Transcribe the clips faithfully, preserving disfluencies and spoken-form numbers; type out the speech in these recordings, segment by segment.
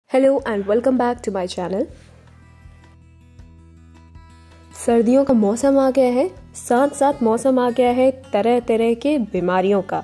Hello and welcome back to my channel. सर्दियों का मौसम आ गया है, साथ साथ मौसम आ गया है तरह तरह के बीमारियों का।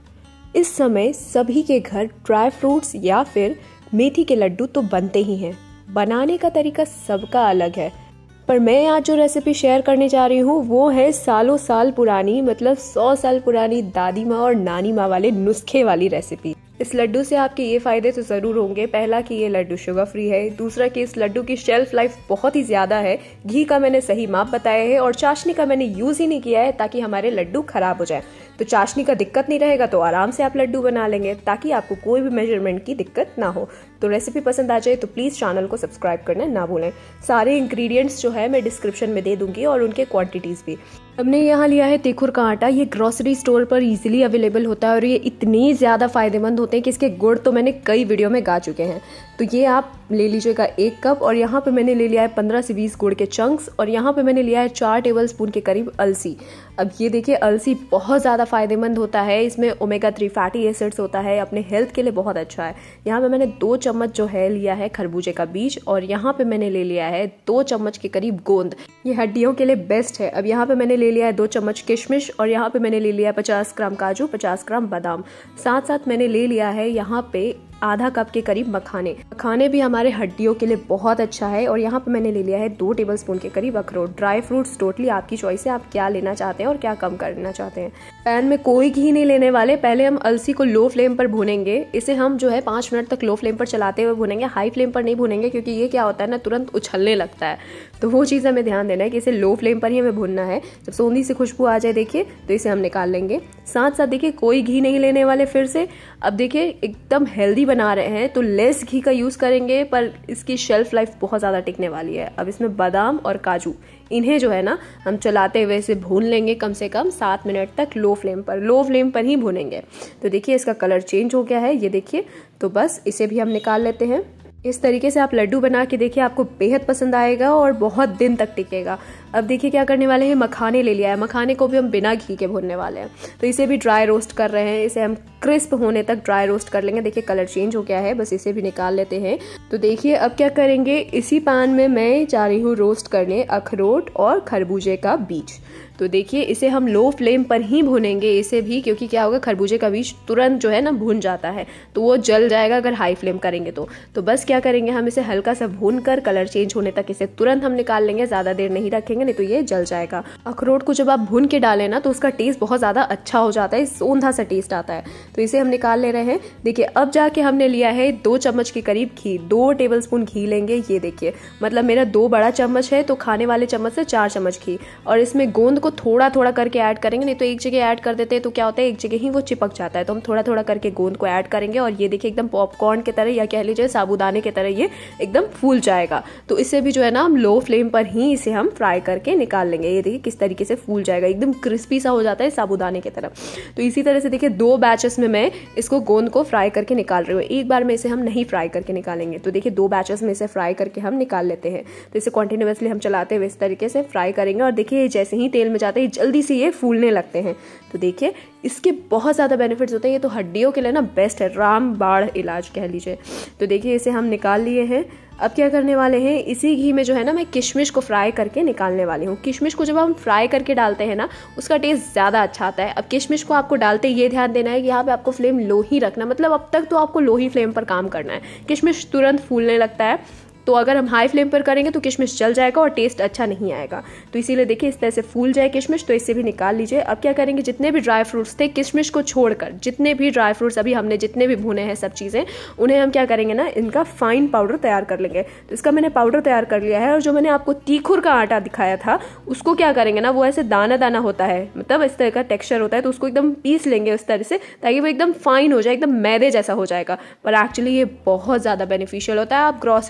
इस समय सभी के घर ड्राई फ्रूट्स या फिर मेथी के लड्डू तो बनते ही हैं। बनाने का तरीका सबका अलग है, पर मैं आज जो रेसिपी शेयर करने जा रही हूँ वो है सालों साल पुरानी, मतलब सौ साल पुरानी दादी माँ और नानी माँ वाले नुस्खे वाली रेसिपी। इस लड्डू से आपके ये फायदे तो ज़रूर होंगे। पहला कि ये लड्डू शुगर फ्री है, दूसरा कि इस लड्डू की शेल्फ लाइफ बहुत ही ज़्यादा है, घी का मैंने सही माप बताया है और चाशनी का मैंने यूज़ ही नहीं किया है ताकि हमारे लड्डू खराब हो जाए। तो चाशनी का दिक्कत नहीं रहेगा तो आराम से आप लड्डू बना लेंगे ताकि आपको कोई भी मेजरमेंट की दिक्कत ना हो। तो रेसिपी पसंद आ जाए तो प्लीज़ चैनल को सब्सक्राइब करना ना भूलें। सारे इंग्रेडिएंट्स जो है मैं डिस्क्रिप्शन में दे दूंगी और उनके क्वांटिटीज़ भी। हमने यहाँ लिया है तेखुर का आटा। ये ग्रोसरी स्टोर पर इजीली अवेलेबल होता है और ये इतनी ज़्यादा फायदेमंद होते हैं कि इसके गुड़ तो मैंने कई वीडियो में गा चुके हैं। तो ये आप ले लीजिएगा एक कप, और यहाँ पे मैंने ले लिया है पंद्रह से बीस गुड़ के चंक्स, और यहाँ पे मैंने लिया है चार टेबल स्पून के करीब अलसी। अब ये देखिए, अलसी बहुत ज़्यादा फायदेमंद होता है, इसमें ओमेगा थ्री फैटी एसिड्स होता है, अपने हेल्थ के लिए बहुत अच्छा है। यहाँ पे मैंने दो चम्मच जो है लिया है खरबूजे का बीज, और यहाँ पे मैंने ले लिया है दो चम्मच के करीब गोंद। ये हड्डियों के लिए बेस्ट है। अब यहाँ पे मैंने ले लिया है दो चम्मच किशमिश, और यहाँ पे मैंने ले लिया है पचास ग्राम काजू, पचास ग्राम बादाम। साथ साथ मैंने ले लिया है यहाँ पे आधा कप के करीब मखाने। मखाने भी हमारे हड्डियों के लिए बहुत अच्छा है। और यहाँ पे मैंने ले लिया है दो टेबलस्पून के करीब अखरोट। ड्राई फ्रूट्स टोटली आपकी चॉइस है, आप क्या लेना चाहते हैं और क्या कम करना चाहते हैं। पैन में कोई घी नहीं लेने वाले। पहले हम अलसी को लो फ्लेम पर भूनेंगे। इसे हम जो है पाँच मिनट तक लो फ्लेम पर चलाते हुए भूनेंगे, हाई फ्लेम पर नहीं भूनेंगे, क्योंकि ये क्या होता है ना, तुरंत उछलने लगता है। तो वो चीज़ हमें ध्यान देना है कि इसे लो फ्लेम पर ही हमें भूनना है। जब सोंधी से खुशबू आ जाए देखिए, तो इसे हम निकाल लेंगे। साथ साथ देखिए कोई घी नहीं लेने वाले फिर से। अब देखिए एकदम हेल्दी बना रहे हैं तो लेस घी का यूज़ करेंगे, पर इसकी शेल्फ लाइफ बहुत ज़्यादा टिकने वाली है। अब इसमें बादाम और काजू, इन्हें जो है ना हम चलाते हुए इसे भून लेंगे कम से कम सात मिनट तक लो फ्लेम पर। लो फ्लेम पर ही भूनेंगे। तो देखिए इसका कलर चेंज हो गया है, ये देखिए। तो बस इसे भी हम निकाल लेते हैं। इस तरीके से आप लड्डू बना के देखिए, आपको बेहद पसंद आएगा और बहुत दिन तक टिकेगा। अब देखिए क्या करने वाले हैं, मखाने ले लिया है। मखाने को भी हम बिना घी के भूनने वाले हैं, तो इसे भी ड्राई रोस्ट कर रहे हैं। इसे हम क्रिस्प होने तक ड्राई रोस्ट कर लेंगे। देखिए कलर चेंज हो गया है, बस इसे भी निकाल लेते हैं। तो देखिए अब क्या करेंगे, इसी पैन में मैं जा रही हूँ रोस्ट करने अखरोट और खरबूजे का बीज। तो देखिए इसे हम लो फ्लेम पर ही भूनेंगे इसे भी, क्योंकि क्या होगा, खरबूजे का बीज तुरंत जो है ना भून जाता है, तो वो जल जाएगा अगर हाई फ्लेम करेंगे तो। तो बस क्या करेंगे, हम इसे हल्का सा भून कर कलर चेंज होने तक इसे तुरंत हम निकाल लेंगे। ज़्यादा देर नहीं रखेंगे, नहीं तो ये जल जाएगा। अखरोट को जब आप भून के डालें ना तो उसका टेस्ट बहुत ज़्यादा अच्छा हो जाता है, सौंधा सा टेस्ट आता है। तो इसे हम निकाल ले रहे हैं। देखिए अब जाके हमने लिया है दो चम्मच के करीब घी। दो टेबल स्पून घी लेंगे। ये देखिए, मतलब मेरा दो बड़ा चम्मच है तो खाने वाले चम्मच से चार चम्मच घी। और इसमें गोंद को थोड़ा थोड़ा करके ऐड करेंगे, नहीं तो एक जगह ऐड कर देते हैं तो क्या होता है, एक जगह ही वो चिपक जाता है। तो हम थोड़ा थोड़ा करके गोंद को ऐड करेंगे और ये देखिए एकदम पॉपकॉर्न की तरह, या कह लीजिए साबूदाने की तरह ये एकदम फूल जाएगा। तो इसे भी जो है ना हम लो फ्लेम पर ही इसे हम फ्राई करके निकाल लेंगे। ये देखिए किस तरीके से फूल जाएगा, एकदम क्रिस्पी सा हो जाता है साबूदाने की तरह। तो इसी तरह से देखिए दो बैचेस में मैं इसको गोंद को फ्राई करके निकाल रही हूँ। एक बार में इसे हम नहीं फ्राई करके निकालेंगे। तो देखिए दो बैचेस में इसे फ्राई करके हम निकाल लेते हैं। तो इसे कंटिन्यूअसली हम चलाते हुए इस तरीके से फ्राई करेंगे। और देखिए जैसे ही तेल में जाते हैं जल्दी से ये फूलने लगते हैं। तो देखिए इसके बहुत ज़्यादा बेनिफिट्स होते हैं। ये तो हड्डियों के लिए ना बेस्ट है, रामबाण इलाज कह लीजिए। तो देखिए इसे हम निकाल लिए हैं। अब क्या करने वाले हैं, इसी घी में जो है ना मैं किशमिश को फ्राई करके निकालने वाली हूँ। किशमिश को जब हम फ्राई करके डालते हैं ना उसका टेस्ट ज़्यादा अच्छा आता है। अब किशमिश को आपको डालते ये ध्यान देना है कि यहाँ पे आपको फ्लेम लो ही रखना, मतलब अब तक तो आपको लो ही फ्लेम पर काम करना है। किशमिश तुरंत फूलने लगता है, तो अगर हम हाई फ्लेम पर करेंगे तो किशमिश जल जाएगा और टेस्ट अच्छा नहीं आएगा। तो इसीलिए देखिए इस तरह से फूल जाए किशमिश, तो इससे भी निकाल लीजिए। अब क्या करेंगे, जितने भी ड्राई फ्रूट्स थे किशमिश को छोड़कर, जितने भी ड्राई फ्रूट्स अभी हमने जितने भी भुने हैं सब चीज़ें, उन्हें हम क्या करेंगे ना, इनका फाइन पाउडर तैयार कर लेंगे। तो इसका मैंने पाउडर तैयार कर लिया है। और जो मैंने आपको तीखुर का आटा दिखाया था उसको क्या करेंगे ना, वो ऐसे दाना दाना होता है, मतलब इस तरह का टेक्सचर होता है, तो उसको एकदम पीस लेंगे उस तरह से ताकि वो एकदम फाइन हो जाए, एकदम मैदे जैसा हो जाएगा। पर एक्चुअली ये बहुत ज़्यादा बेनिफिशियल होता है। आप ग्रॉसरी स्टोर पर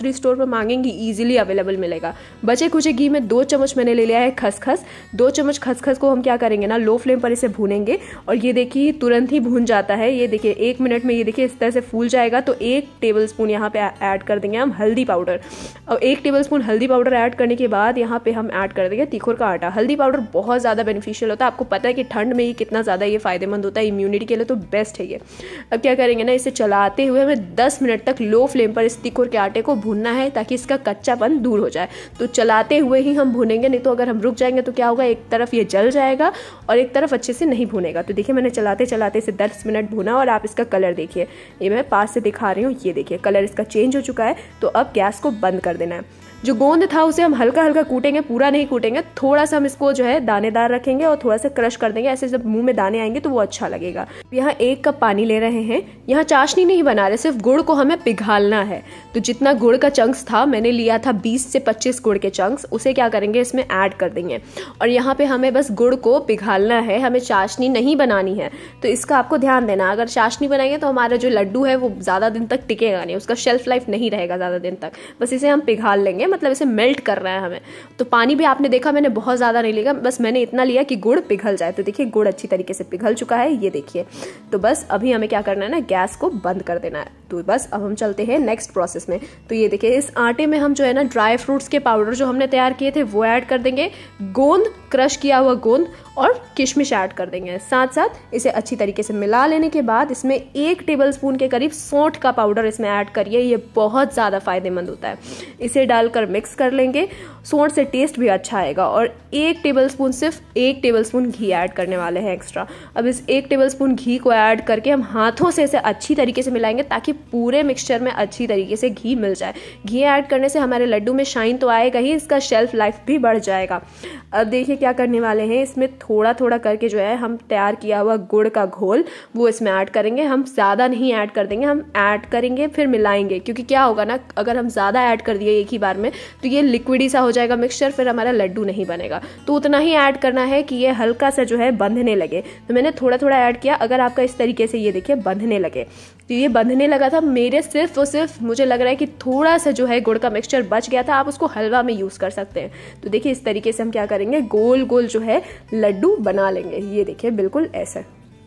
पे मांगेंगी ईजिली अवेलेबल मिलेगा। बचे कुचे घी में दो चम्मच मैंने ले लिया है खसखस। दो चम्मच खसखस को हम क्या करेंगे ना, लो फ्लेम पर इसे भूनेंगे और ये देखिए तुरंत ही भून जाता है। ये देखिए एक मिनट में ये देखिए इस तरह से फूल जाएगा। तो एक टेबल स्पून यहाँ पे ऐड कर देंगे हम हल्दी पाउडर। और एक टेबल स्पून हल्दी पाउडर ऐड करने के बाद यहाँ पे हम ऐड कर देंगे तिखुर का आटा। हल्दी पाउडर बहुत ज़्यादा बेनिफिशियल होता है, आपको पता है कि ठंड में ही कितना ज़्यादा ये फायदेमंद होता है, इम्यूनिटी के लिए तो बेस्ट है ये। अब क्या करेंगे ना, इसे चलाते हुए हमें दस मिनट तक लो फ्लेम पर इस तिखुर के आटे को भूनना है ताकि इसका कच्चापन दूर हो जाए। तो चलाते हुए ही हम भूनेंगे, नहीं तो अगर हम रुक जाएंगे तो क्या होगा, एक तरफ ये जल जाएगा और एक तरफ अच्छे से नहीं भूनेगा। तो देखिए मैंने चलाते चलाते इसे दस मिनट भूना और आप इसका कलर देखिए, ये मैं पास से दिखा रही हूँ, ये देखिए कलर इसका चेंज हो चुका है। तो अब गैस को बंद कर देना है। जो गोंद था उसे हम हल्का हल्का कूटेंगे, पूरा नहीं कूटेंगे, थोड़ा सा हम इसको जो है दानेदार रखेंगे और थोड़ा सा क्रश कर देंगे। ऐसे जब मुंह में दाने आएंगे तो वो अच्छा लगेगा। यहाँ एक कप पानी ले रहे हैं, यहाँ चाशनी नहीं बना रहे, सिर्फ गुड़ को हमें पिघालना है। तो जितना गुड़ का चंक्स था, मैंने लिया था बीस से पच्चीस गुड़ के चंक्स, उसे क्या करेंगे इसमें ऐड कर देंगे। और यहाँ पे हमें बस गुड़ को पिघालना है, हमें चाशनी नहीं बनानी है। तो इसका आपको ध्यान देना, अगर चाशनी बनाएंगे तो हमारा जो लड्डू है वो ज़्यादा दिन तक टिकेगा नहीं, उसका शेल्फ लाइफ नहीं रहेगा ज़्यादा दिन तक। बस इसे हम पिघाल लेंगे, मतलब इसे मेल्ट करना है हमें। तो पानी भी आपने देखा मैंने बहुत ज़्यादा नहीं लिया, बस मैंने इतना लिया कि गुड़ पिघल जाए। तो देखिए गुड़ अच्छी तरीके से पिघल चुका है, ये देखिए। तो बस अभी हमें क्या करना है ना, गैस को बंद कर देना है। तो बस अब हम चलते हैं नेक्स्ट प्रोसेस में। तो ये देखिए इस आटे में हम जो है ना ड्राई फ्रूट्स के पाउडर जो हमने तैयार किए थे वो ऐड कर देंगे, गोंद क्रश किया हुआ गोंद और किशमिश ऐड कर देंगे। साथ साथ इसे अच्छी तरीके से मिला लेने के बाद इसमें एक टेबलस्पून के करीब सौंठ का पाउडर इसमें ऐड करिए, ये बहुत ज़्यादा फायदेमंद होता है। इसे डालकर मिक्स कर लेंगे, सौंठ से टेस्ट भी अच्छा आएगा। और एक टेबलस्पून, सिर्फ एक टेबलस्पून घी ऐड करने वाले हैं एक्स्ट्रा। अब इस एक टेबलस्पून घी को ऐड करके हम हाथों से इसे अच्छी तरीके से मिलाएंगे ताकि पूरे मिक्सचर में अच्छी तरीके से घी मिल जाए। घी ऐड करने से हमारे लड्डू में शाइन तो आएगा ही, इसका शेल्फ लाइफ भी बढ़ जाएगा। अब देखिए क्या करने वाले हैं, इसमें थोड़ा थोड़ा करके जो है हम तैयार किया हुआ गुड़ का घोल वो इसमें ऐड करेंगे। हम ज़्यादा नहीं ऐड कर देंगे, हम ऐड करेंगे फिर मिलाएंगे, क्योंकि क्या होगा ना, अगर हम ज़्यादा ऐड कर दिए एक ही बार में तो ये लिक्विडी सा हो जाएगा मिक्सचर, फिर हमारा लड्डू नहीं बनेगा। तो उतना ही ऐड करना है कि ये हल्का सा जो है बंधने लगे। तो मैंने थोड़ा थोड़ा ऐड किया। अगर आपका इस तरीके से ये देखिए बंधने लगे, तो ये बंधने लगा था, मेरे सिर्फ और सिर्फ मुझे लग रहा है कि थोड़ा सा जो है गुड़ का मिक्सचर बच गया था, आप उसको हलवा में यूज़ कर सकते हैं। तो देखिए इस तरीके से हम क्या करेंगे, गोल गोल जो है लड्डू बना लेंगे, ये देखिए बिल्कुल ऐसा।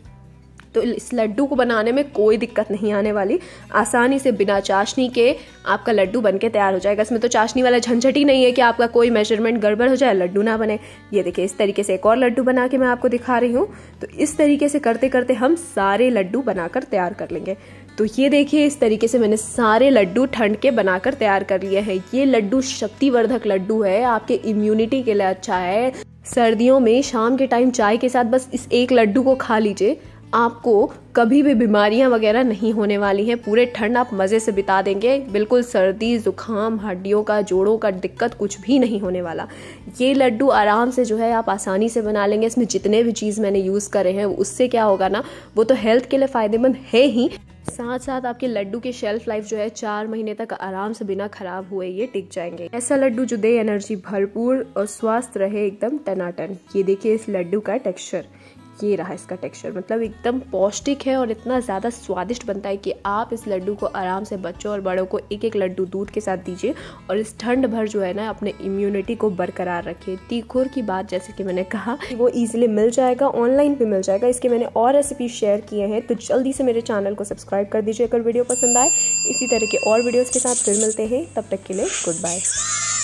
तो इस लड्डू को बनाने में कोई दिक्कत नहीं आने वाली, आसानी से बिना चाशनी के आपका लड्डू बनके तैयार हो जाएगा। इसमें तो चाशनी वाला झंझट ही नहीं है कि आपका कोई मेजरमेंट गड़बड़ हो जाए, लड्डू ना बने। ये देखिए इस तरीके से एक और लड्डू बना के मैं आपको दिखा रही हूँ। तो इस तरीके से करते करते हम सारे लड्डू बनाकर तैयार कर लेंगे। तो ये देखिए इस तरीके से मैंने सारे लड्डू ठंड के बनाकर तैयार कर लिए हैं। ये लड्डू शक्तिवर्धक लड्डू है, आपके इम्यूनिटी के लिए अच्छा है। सर्दियों में शाम के टाइम चाय के साथ बस इस एक लड्डू को खा लीजिए, आपको कभी भी बीमारियां वगैरह नहीं होने वाली हैं। पूरे ठंड आप मज़े से बिता देंगे, बिल्कुल सर्दी जुकाम हड्डियों का जोड़ों का दिक्कत कुछ भी नहीं होने वाला। ये लड्डू आराम से जो है आप आसानी से बना लेंगे। इसमें जितने भी चीज़ मैंने यूज़ करे हैं उससे क्या होगा ना, वो तो हेल्थ के लिए फ़ायदेमंद है ही, साथ साथ आपके लड्डू की शेल्फ लाइफ जो है चार महीने तक आराम से बिना खराब हुए ये टिक जाएंगे। ऐसा लड्डू जो दे एनर्जी भरपूर और स्वास्थ्य रहे एकदम टनाटन। ये देखिए इस लड्डू का टेक्सचर, ये रहा इसका टेक्सचर, मतलब एकदम पौष्टिक है और इतना ज़्यादा स्वादिष्ट बनता है कि आप इस लड्डू को आराम से बच्चों और बड़ों को एक एक लड्डू दूध के साथ दीजिए और इस ठंड भर जो है ना अपने इम्यूनिटी को बरकरार रखिए। तीखुर की बात जैसे कि मैंने कहा वो ईजिली मिल जाएगा, ऑनलाइन भी मिल जाएगा। इसके मैंने और रेसिपी शेयर किए हैं, तो जल्दी से मेरे चैनल को सब्सक्राइब कर दीजिए अगर वीडियो पसंद आए। इसी तरह के और वीडियोज़ के साथ फिर मिलते हैं, तब तक के लिए गुड बाय।